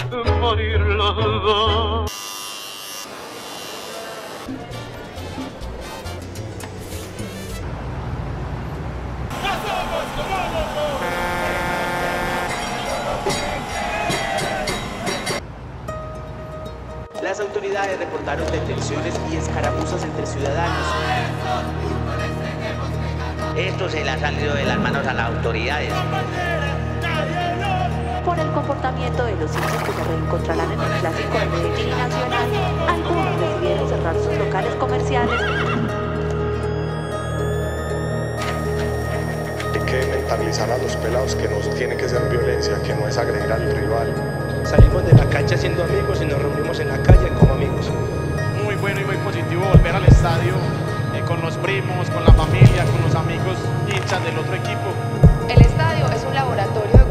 morir los dos. Las autoridades reportaron detenciones y escaramuzas entre ciudadanos. Esto se le ha salido de las manos a las autoridades. Por el comportamiento de los hinchas que se reencontrarán en el clásico de Medellín y Nacional, algunos decidieron cerrar sus locales comerciales. Hay que mentalizar a los pelados que no tiene que ser violencia, que no es agredir al rival. Salimos de la cancha siendo amigos y nos reunimos en la calle como amigos. Muy bueno y muy positivo volver al estadio con los primos, con la familia, con los amigos hinchas del otro equipo. El estadio es un laboratorio de